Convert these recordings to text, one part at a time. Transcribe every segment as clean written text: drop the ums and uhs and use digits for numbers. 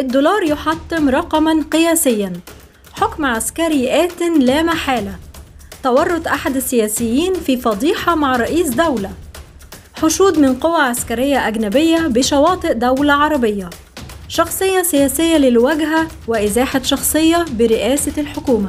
الدولار يحطم رقماً قياسياً. حكم عسكري آت لا محالة. تورط أحد السياسيين في فضيحة مع رئيس دولة. حشود من قوى عسكرية أجنبية بشواطئ دولة عربية. شخصية سياسية للواجهة وإزاحة شخصية برئاسة الحكومة.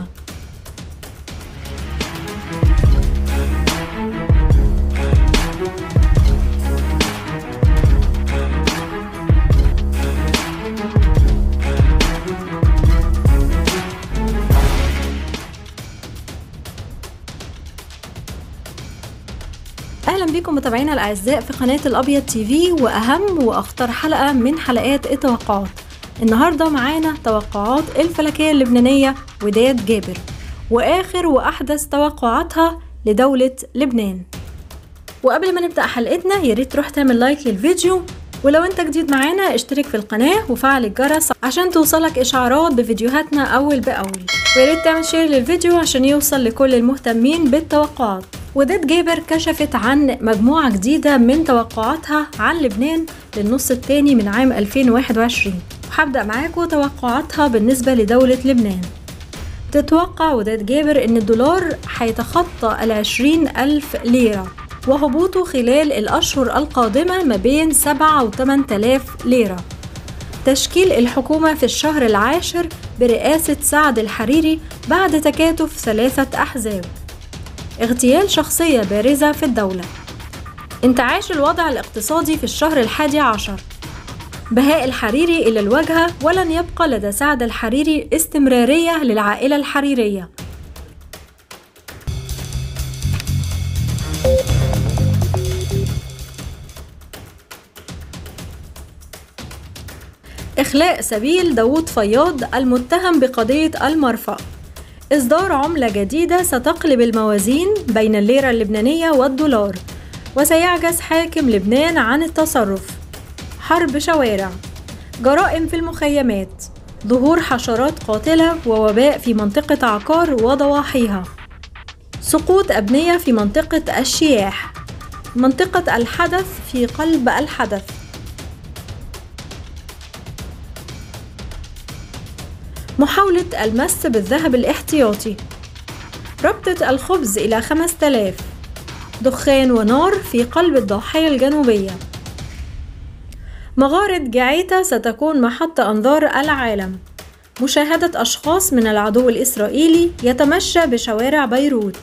أهلا بكم متابعينا الأعزاء في قناة الأبيض تي في وأهم وأخطر حلقة من حلقات التوقعات. النهاردة معانا توقعات الفلكية اللبنانية وداد جابر وآخر وأحدث توقعاتها لدولة لبنان. وقبل ما نبدأ حلقتنا ياريت تروح تعمل لايك للفيديو، ولو انت جديد معانا اشترك في القناة وفعل الجرس عشان توصلك إشعارات بفيديوهاتنا أول بأول، وياريت تعمل شير للفيديو عشان يوصل لكل المهتمين بالتوقعات. وداد جابر كشفت عن مجموعة جديدة من توقعاتها عن لبنان للنص الثاني من عام 2021، وهبدأ معاكم توقعاتها بالنسبة لدولة لبنان. تتوقع وداد جابر ان الدولار هيتخطى 20,000 ليرة وهبوطه خلال الأشهر القادمة ما بين 7 و 8,000 ليرة. تشكيل الحكومة في الشهر العاشر برئاسة سعد الحريري بعد تكاتف 3 أحزاب. اغتيال شخصية بارزة في الدولة. انتعاش الوضع الاقتصادي في الشهر 11. بهاء الحريري إلى الواجهة ولن يبقى لدى سعد الحريري استمرارية للعائلة الحريرية. إخلاء سبيل داوود فياض المتهم بقضية المرفأ. إصدار عملة جديدة ستقلب الموازين بين الليرة اللبنانية والدولار، وسيعجز حاكم لبنان عن التصرف. حرب شوارع. جرائم في المخيمات. ظهور حشرات قاتلة ووباء في منطقة عقار وضواحيها. سقوط أبنية في منطقة الشياح. منطقة الحدث في قلب الحدث. محاولة المس بالذهب الاحتياطي. ربطة الخبز إلى 5000. دخان ونار في قلب الضاحية الجنوبية. مغارة جعيتا ستكون محط أنظار العالم. مشاهدة أشخاص من العدو الإسرائيلي يتمشى بشوارع بيروت.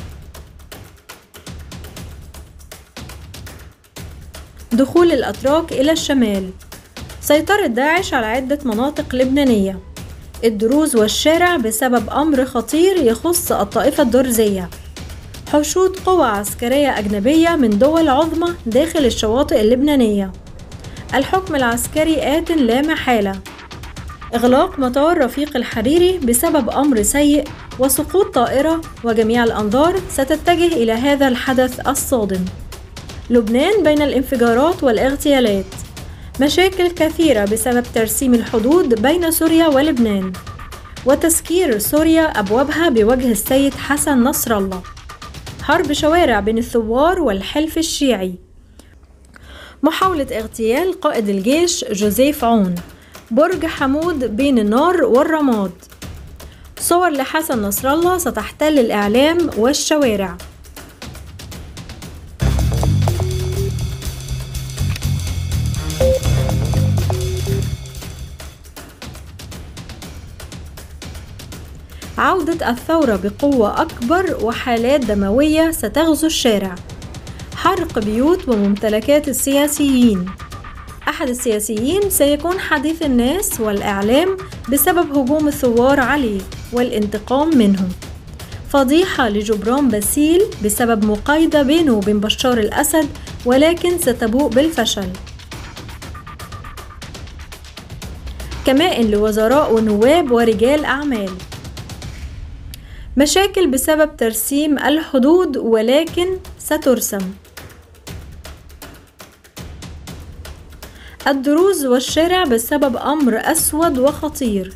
دخول الأتراك إلى الشمال. سيطرة داعش على عدة مناطق لبنانية. الدروز والشارع بسبب أمر خطير يخص الطائفة الدرزية. حشود قوى عسكرية أجنبية من دول عظمى داخل الشواطئ اللبنانية. الحكم العسكري آت لا محالة. إغلاق مطار رفيق الحريري بسبب أمر سيء وسقوط طائرة، وجميع الأنظار ستتجه إلى هذا الحدث الصادم. لبنان بين الانفجارات والاغتيالات. مشاكل كثيرة بسبب ترسيم الحدود بين سوريا ولبنان، وتسكير سوريا أبوابها بوجه السيد حسن نصر الله. حرب شوارع بين الثوار والحلف الشيعي. محاولة اغتيال قائد الجيش جوزيف عون. برج حمود بين النار والرماد. صور لحسن نصر الله ستحتل الإعلام والشوارع. عودة الثورة بقوة أكبر وحالات دموية ستغزو الشارع. حرق بيوت وممتلكات السياسيين. أحد السياسيين سيكون حديث الناس والإعلام بسبب هجوم الثوار عليه والانتقام منهم. فضيحة لجبران باسيل بسبب مقايضة بينه وبين بشار الأسد، ولكن ستبوء بالفشل. كمائن لوزراء ونواب ورجال أعمال. مشاكل بسبب ترسيم الحدود ولكن سترسم. الدروز والشارع بسبب أمر أسود وخطير.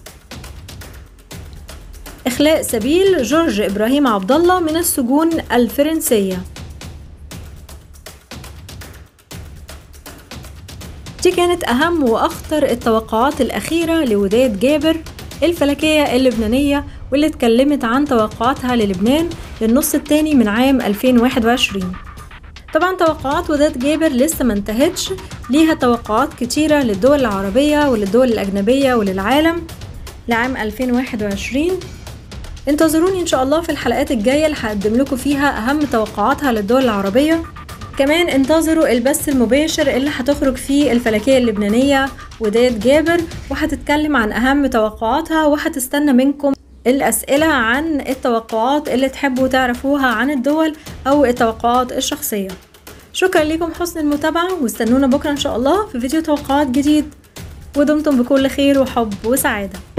إخلاء سبيل جورج إبراهيم عبد الله من السجون الفرنسية. دي كانت أهم وأخطر التوقعات الأخيرة لوداد جابر الفلكية اللبنانية، واللي اتكلمت عن توقعاتها للبنان للنص الثاني من عام 2021. طبعا توقعات وداد جابر لسه ما انتهتش، ليها توقعات كتيرة للدول العربية وللدول الأجنبية وللعالم لعام 2021. انتظروني إن شاء الله في الحلقات الجاية اللي هقدم لكم فيها أهم توقعاتها للدول العربية. كمان انتظروا البث المباشر اللي هتخرج فيه الفلكية اللبنانية وداد جابر، وهتتكلم عن أهم توقعاتها، وهتستنى منكم الأسئلة عن التوقعات اللي تحبوا تعرفوها عن الدول أو التوقعات الشخصية. شكرا لكم حسن المتابعة، واستنونا بكرة إن شاء الله في فيديو توقعات جديد، ودمتم بكل خير وحب وسعادة.